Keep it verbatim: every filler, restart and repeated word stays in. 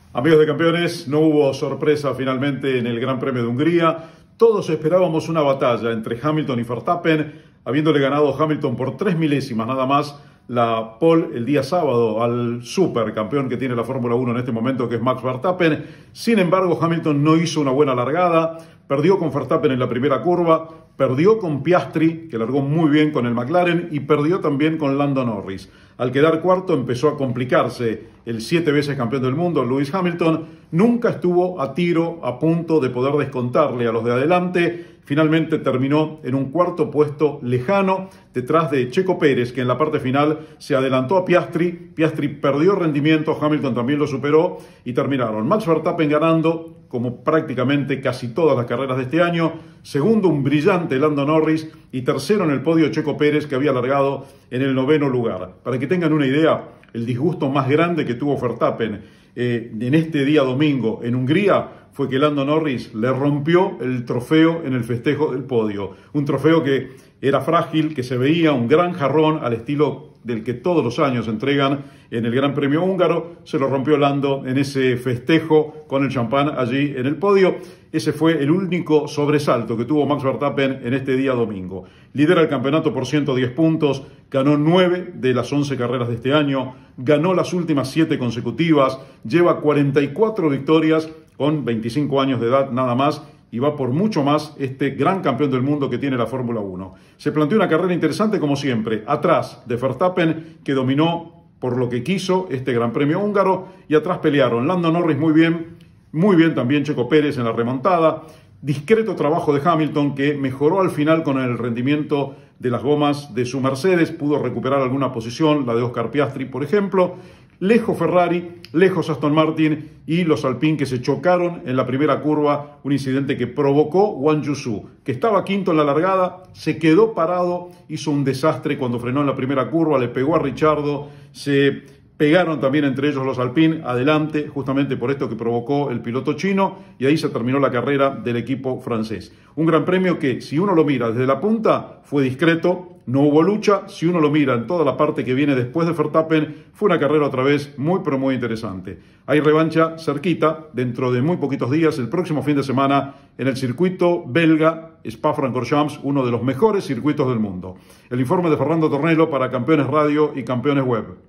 Amigos de campeones, no hubo sorpresa finalmente en el Gran Premio de Hungría. Todos esperábamos una batalla entre Hamilton y Verstappen, habiéndole ganado Hamilton por tres milésimas nada más la pole el día sábado al supercampeón que tiene la Fórmula uno en este momento, que es Max Verstappen. Sin embargo, Hamilton no hizo una buena largada, perdió con Verstappen en la primera curva, perdió con Piastri, que largó muy bien con el McLaren, y perdió también con Lando Norris. Al quedar cuarto empezó a complicarse el siete veces campeón del mundo, Lewis Hamilton. Nunca estuvo a tiro, a punto de poder descontarle a los de adelante. Finalmente terminó en un cuarto puesto lejano, detrás de Checo Pérez, que en la parte final se adelantó a Piastri. Piastri perdió rendimiento, Hamilton también lo superó y terminaron Max Verstappen ganando, como prácticamente casi todas las carreras de este año. Segundo, un brillante Lando Norris. Y tercero en el podio, Checo Pérez, que había largado en el noveno lugar. Para que tengan una idea, el disgusto más grande que tuvo Verstappen eh, en este día domingo en Hungría fue que Lando Norris le rompió el trofeo en el festejo del podio. Un trofeo que era frágil, que se veía un gran jarrón al estilo del que todos los años entregan en el Gran Premio húngaro. Se lo rompió Lando en ese festejo con el champán allí en el podio. Ese fue el único sobresalto que tuvo Max Verstappen en este día domingo. Lidera el campeonato por ciento diez puntos, ganó nueve de las once carreras de este año, ganó las últimas siete consecutivas, lleva cuarenta y cuatro victorias con veinticinco años de edad nada más, y va por mucho más este gran campeón del mundo que tiene la Fórmula uno. Se planteó una carrera interesante como siempre, atrás de Verstappen, que dominó por lo que quiso este Gran Premio húngaro, y atrás pelearon Lando Norris muy bien, muy bien también Checo Pérez en la remontada, discreto trabajo de Hamilton, que mejoró al final con el rendimiento de las gomas de su Mercedes, pudo recuperar alguna posición, la de Oscar Piastri por ejemplo. Lejos Ferrari, lejos Aston Martin y los Alpine, que se chocaron en la primera curva, un incidente que provocó Wang Yusu, que estaba quinto en la largada, se quedó parado, hizo un desastre cuando frenó en la primera curva, le pegó a Ricciardo, se pegaron también entre ellos los Alpine adelante, justamente por esto que provocó el piloto chino, y ahí se terminó la carrera del equipo francés. Un gran premio que, si uno lo mira desde la punta, fue discreto, no hubo lucha. Si uno lo mira en toda la parte que viene después de Verstappen, fue una carrera otra vez muy pero muy interesante. Hay revancha cerquita, dentro de muy poquitos días, el próximo fin de semana, en el circuito belga Spa-Francorchamps, uno de los mejores circuitos del mundo. El informe de Fernando Tornello para Campeones Radio y Campeones Web.